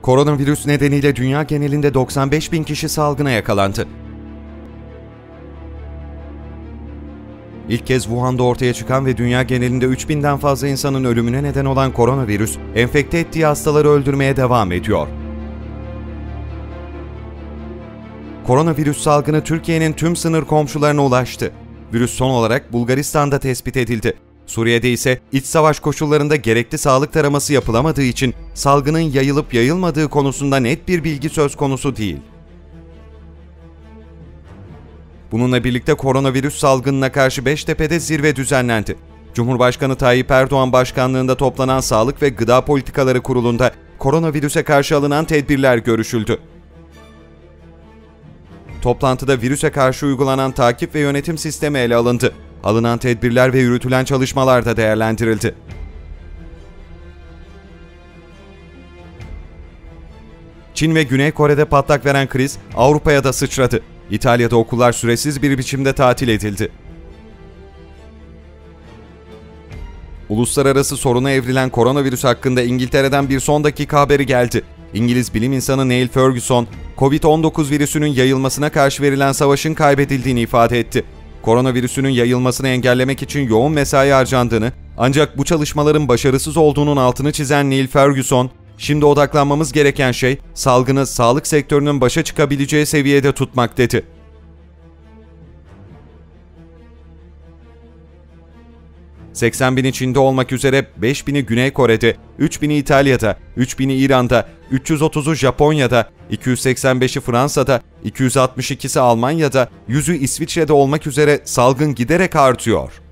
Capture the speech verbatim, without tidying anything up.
Koronavirüs nedeniyle dünya genelinde doksan beş bin kişi salgına yakalandı. İlk kez Wuhan'da ortaya çıkan ve dünya genelinde üç binden fazla insanın ölümüne neden olan koronavirüs, enfekte ettiği hastaları öldürmeye devam ediyor. Koronavirüs salgını Türkiye'nin tüm sınır komşularına ulaştı. Virüs son olarak Bulgaristan'da tespit edildi. Suriye'de ise iç savaş koşullarında gerekli sağlık taraması yapılamadığı için salgının yayılıp yayılmadığı konusunda net bir bilgi söz konusu değil. Bununla birlikte koronavirüs salgınına karşı Beştepe'de zirve düzenlendi. Cumhurbaşkanı Tayyip Erdoğan başkanlığında toplanan Sağlık ve Gıda Politikaları Kurulu'nda koronavirüse karşı alınan tedbirler görüşüldü. Toplantıda virüse karşı uygulanan takip ve yönetim sistemi ele alındı. Alınan tedbirler ve yürütülen çalışmalar da değerlendirildi. Çin ve Güney Kore'de patlak veren kriz Avrupa'ya da sıçradı. İtalya'da okullar süresiz bir biçimde tatil edildi. Uluslararası soruna evrilen koronavirüs hakkında İngiltere'den bir son dakika haberi geldi. İngiliz bilim insanı Neil Ferguson, kovid on dokuz virüsünün yayılmasına karşı verilen savaşın kaybedildiğini ifade etti. Koronavirüsünün yayılmasını engellemek için yoğun mesai harcandığını, ancak bu çalışmaların başarısız olduğunun altını çizen Neil Ferguson, "Şimdi odaklanmamız gereken şey, salgını sağlık sektörünün başa çıkabileceği seviyede tutmak" dedi. seksen bini Çin'de olmak üzere beş bini Güney Kore'de, üç bini İtalya'da, üç bini İran'da, üç yüz otuzu Japonya'da, iki yüz seksen beşi Fransa'da, iki yüz altmış ikisi Almanya'da, yüzü İsviçre'de olmak üzere salgın giderek artıyor.